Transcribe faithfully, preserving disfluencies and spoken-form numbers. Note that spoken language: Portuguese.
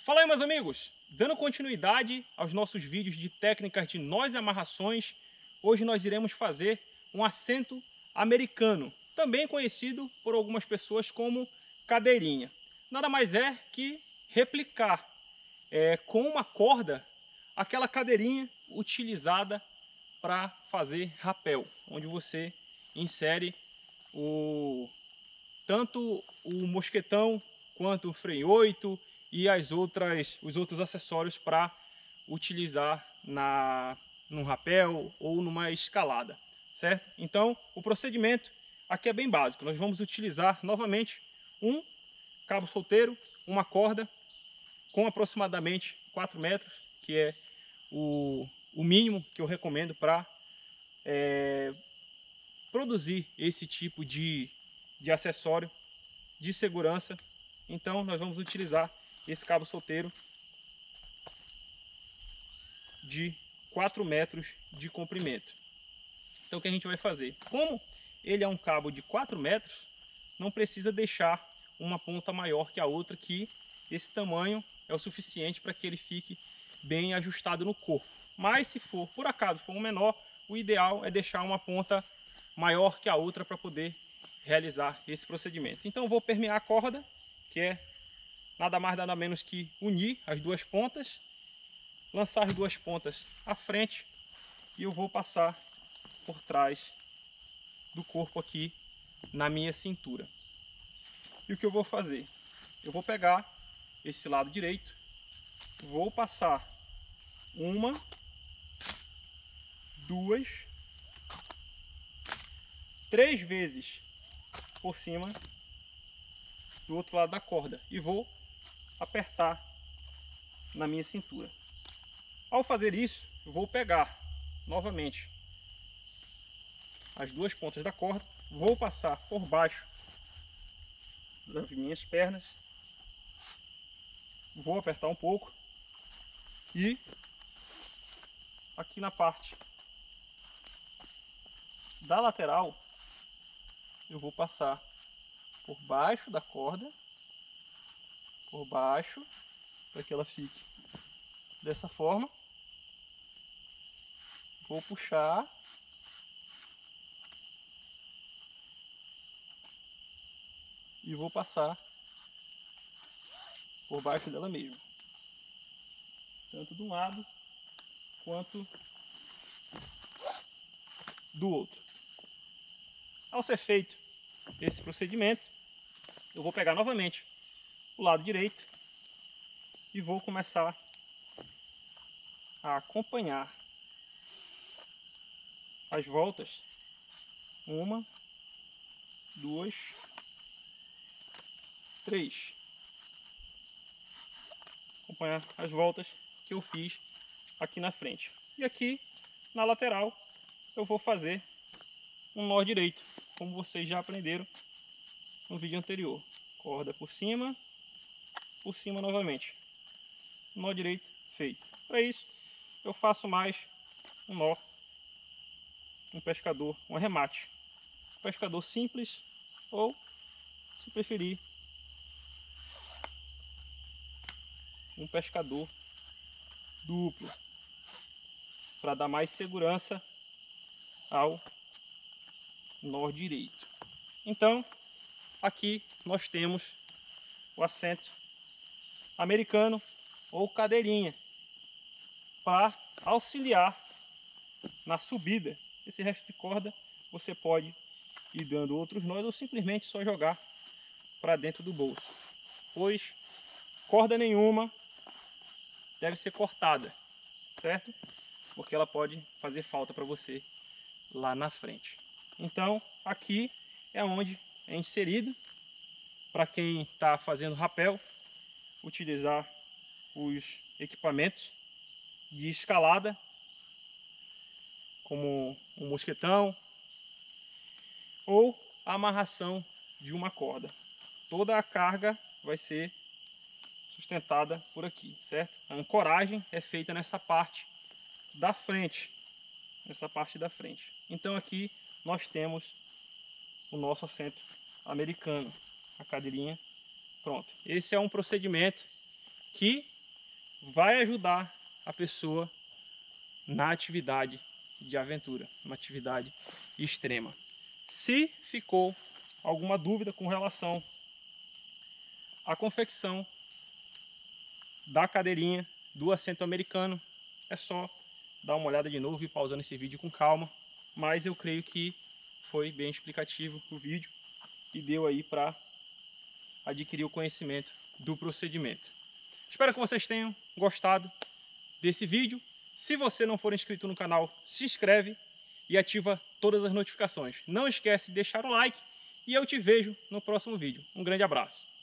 Fala aí, meus amigos! Dando continuidade aos nossos vídeos de técnicas de nós e amarrações, hoje nós iremos fazer um assento americano, também conhecido por algumas pessoas como cadeirinha. Nada mais é que replicar é, com uma corda aquela cadeirinha utilizada para fazer rapel, onde você insere o, tanto o mosquetão quanto o freio oito e as outras, os outros acessórios para utilizar na, num rapel ou numa escalada, certo? Então o procedimento aqui é bem básico. Nós vamos utilizar novamente um cabo solteiro, uma corda com aproximadamente quatro metros, que é o, o mínimo que eu recomendo para é, produzir esse tipo de, de acessório de segurança. Então nós vamos utilizar esse cabo solteiro de quatro metros de comprimento. Então o que a gente vai fazer? Como ele é um cabo de quatro metros, não precisa deixar uma ponta maior que a outra, que esse tamanho é o suficiente para que ele fique bem ajustado no corpo. Mas se for, por acaso, for um menor, o ideal é deixar uma ponta maior que a outra para poder realizar esse procedimento. Então eu vou permear a corda, que é nada mais nada menos que unir as duas pontas, lançar as duas pontas à frente e eu vou passar por trás do corpo aqui na minha cintura. E o que eu vou fazer? Eu vou pegar esse lado direito, vou passar uma, duas, três vezes por cima do outro lado da corda e vou apertar na minha cintura. Ao fazer isso, eu vou pegar novamente as duas pontas da corda, vou passar por baixo das minhas pernas, vou apertar um pouco e aqui na parte da lateral eu vou passar por baixo da corda, por baixo, para que ela fique dessa forma. Vou puxar e vou passar por baixo dela mesmo, tanto de um lado quanto do outro. Ao ser feito esse procedimento, eu vou pegar novamente o lado direito e vou começar a acompanhar as voltas, uma, duas, três, acompanhar as voltas que eu fiz aqui na frente. E aqui na lateral eu vou fazer um nó direito, como vocês já aprenderam no vídeo anterior. Corda por cima, por cima novamente. Nó direito feito. Para isso eu faço mais um nó, um pescador, um arremate. Um pescador simples ou, se preferir, um pescador duplo, para dar mais segurança ao nó direito. Então aqui nós temos o assento americano ou cadeirinha para auxiliar na subida. Esse resto de corda você pode ir dando outros nós ou simplesmente só jogar para dentro do bolso, pois corda nenhuma deve ser cortada, certo? Porque ela pode fazer falta para você lá na frente. Então aqui é onde é inserido, para quem está fazendo rapel, utilizar os equipamentos de escalada, como um mosquetão ou a amarração de uma corda. Toda a carga vai ser sustentada por aqui, certo? A ancoragem é feita nessa parte da frente, nessa parte da frente. Então aqui nós temos o nosso assento americano, a cadeirinha pronta. Esse é um procedimento que vai ajudar a pessoa na atividade de aventura, uma atividade extrema. Se ficou alguma dúvida com relação à confecção da cadeirinha do assento americano, é só dar uma olhada de novo e pausando esse vídeo com calma, mas eu creio que foi bem explicativo o vídeo e deu aí para adquirir o conhecimento do procedimento. Espero que vocês tenham gostado desse vídeo. Se você não for inscrito no canal, se inscreve e ativa todas as notificações. Não esquece de deixar o like e eu te vejo no próximo vídeo. Um grande abraço.